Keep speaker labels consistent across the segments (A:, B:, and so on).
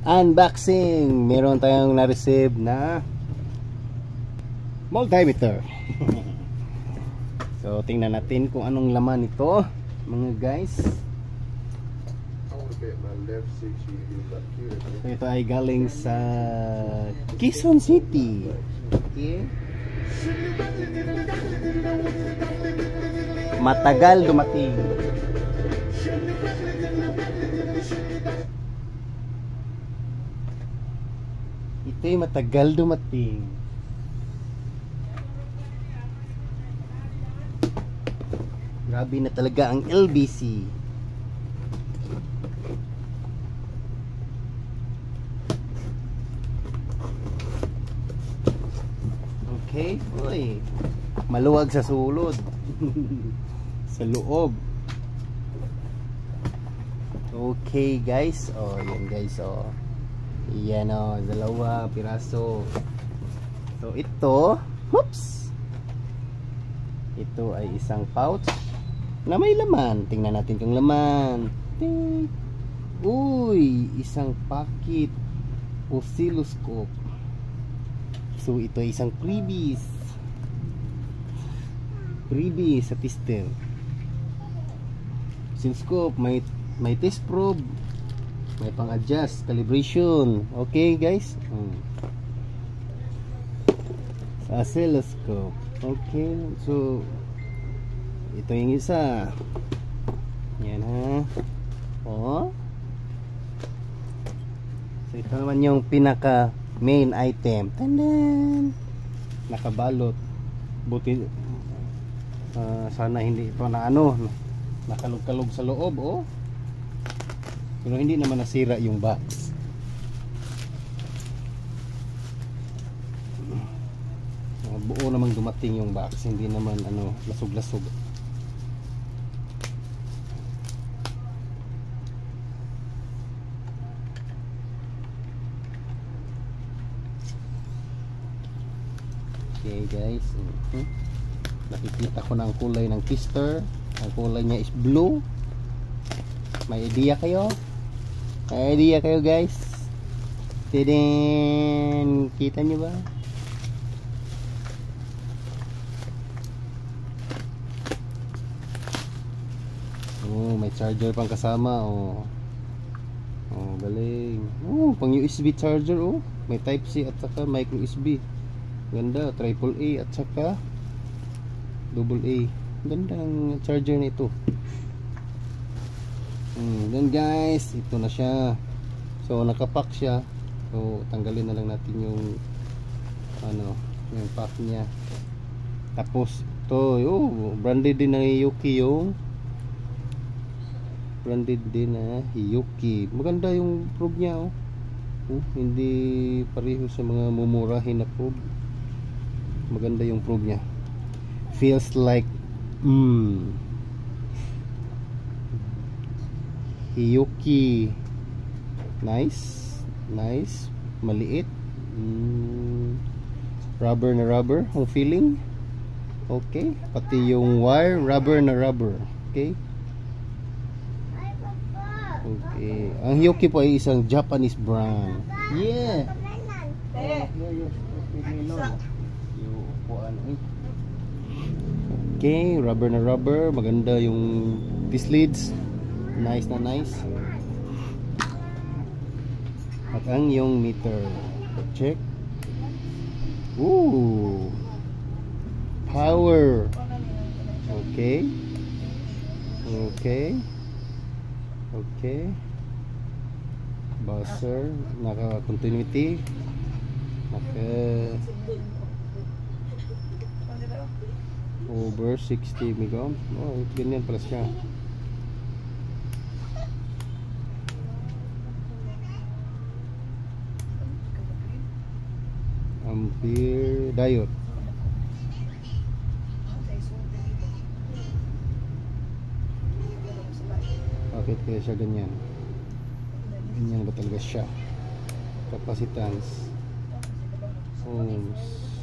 A: Unboxing! Meron tayong na-receive na multimeter. So tingnan natin kung anong laman ito, mga guys. So ito ay galing sa Quezon City. Okay. Matagal dumating. Ito'y matagal dumating. Grabe na talaga ang LBC. Okay, uy. Maluwag sa sulod. Sa loob. Okay guys. Oh, yan guys. Oh. Yan o, dalawa piraso. So ito, oops, ito ay isang pouch na may laman. Tingnan natin kung laman. Ting. Uy, isang packet oscilloscope. So ito ay isang freebies sa tester. Oscilloscope, may test probe, may pang-adjust, calibration. Okay guys. Sa oscilloscope. Okay. So ito yung isa. Yan ha. Oh. So ito naman yung pinaka main item. Tandan. Nakabalot. Buti sana hindi ito na nakalog-kalog sa loob. Oh. Pero hindi naman nasira yung box. Buo namang dumating yung box, hindi naman lasog-lasog. Okay guys, nakikita ko na ang kulay ng tester. Ang kulay niya is blue. May idea kayo? May idea kayo guys? Tidin! Kita nyo ba? Oh, may charger pang kasama. Oh, oh galing. Oh, pang USB charger. Oh, may type C at saka micro USB. Ganda, triple A at saka double A. Ganda ang charger nito. Then guys, ito na siya. So nakapack siya. So tanggalin na lang natin yung yung pack niya. Tapos ito, branded din na Hiyuki yung maganda yung probe niya. Hindi pareho sa mga mumurahin na probe. Maganda yung probe niya. Feels like Hiyuki. Nice. Maliit. Rubber na rubber ang feeling. Okay. Pati yung wire, rubber na rubber. Okay. Okay. Ang Hiyuki po ay isang Japanese brand. Yeah. Okay. Rubber na rubber. Maganda yung leads. Nice na nice. At ang yung meter. Check. Ooh. Power. Okay. Buzzer. Naka continuity. Naka over 60 megohm. Oh, ganyan pala siya. Ampere diode. Bakit kaya siya ganyan? Ganyan ba talaga siya? Capacitance, ohms.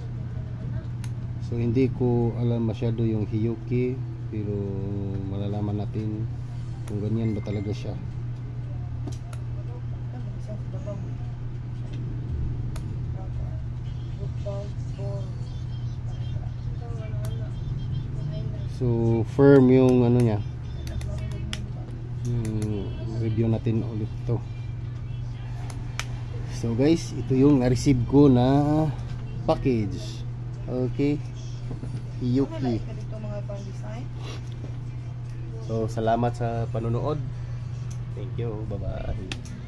A: So hindi ko alam masyado yung Hiyuki, pero malalaman natin kung ganyan ba talaga siya. So firm yung ano niya. Review natin ulit to. So guys, ito yung na-receive ko na package. Okay. Yuki. So salamat sa panonood. Thank you. Bye bye.